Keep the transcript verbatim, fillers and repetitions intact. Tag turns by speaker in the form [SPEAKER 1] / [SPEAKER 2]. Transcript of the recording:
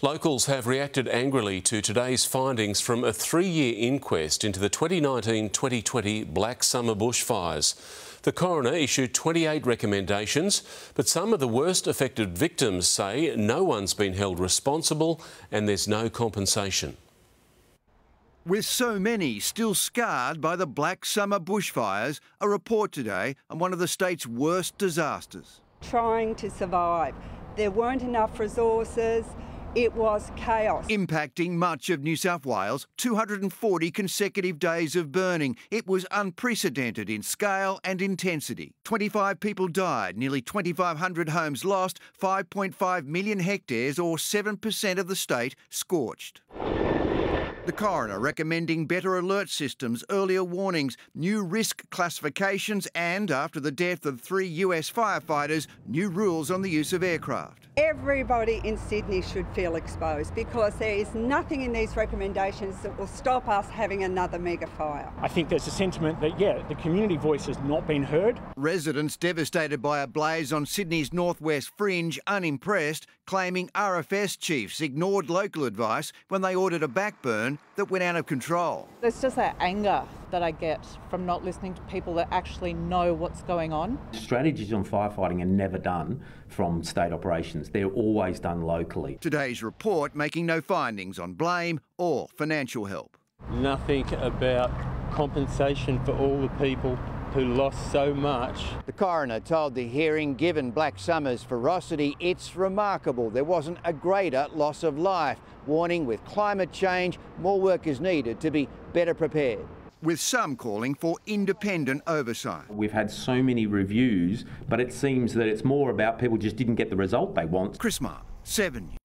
[SPEAKER 1] Locals have reacted angrily to today's findings from a three-year inquest into the twenty nineteen twenty twenty Black Summer bushfires. The coroner issued twenty-eight recommendations, but some of the worst affected victims say no one's been held responsible and there's no compensation.
[SPEAKER 2] With so many still scarred by the Black Summer bushfires, a report today on one of the state's worst disasters.
[SPEAKER 3] Trying to survive. There weren't enough resources. It was chaos.
[SPEAKER 2] Impacting much of New South Wales, two hundred forty consecutive days of burning. It was unprecedented in scale and intensity. twenty-five people died, nearly twenty-five hundred homes lost, five point five million hectares or seven percent of the state scorched. The coroner recommending better alert systems, earlier warnings, new risk classifications and, after the death of three U S firefighters, new rules on the use of aircraft.
[SPEAKER 3] Everybody in Sydney should feel exposed because there is nothing in these recommendations that will stop us having another mega fire.
[SPEAKER 4] I think there's a sentiment that, yeah, the community voice has not been heard.
[SPEAKER 2] Residents devastated by a blaze on Sydney's northwest fringe, unimpressed, claiming R F S chiefs ignored local advice when they ordered a backburn that went out of control.
[SPEAKER 5] There's just that anger that I get from not listening to people that actually know what's going on.
[SPEAKER 6] Strategies on firefighting are never done from state operations. They're always done locally.
[SPEAKER 2] Today's report making no findings on blame or financial help.
[SPEAKER 7] Nothing about compensation for all the people who lost so much.
[SPEAKER 8] The coroner told the hearing, given Black Summer's ferocity, it's remarkable there wasn't a greater loss of life, warning with climate change, more work is needed to be better prepared.
[SPEAKER 2] With some calling for independent oversight.
[SPEAKER 6] We've had so many reviews, but it seems that it's more about people just didn't get the result they want.
[SPEAKER 2] Chris Marr, seven.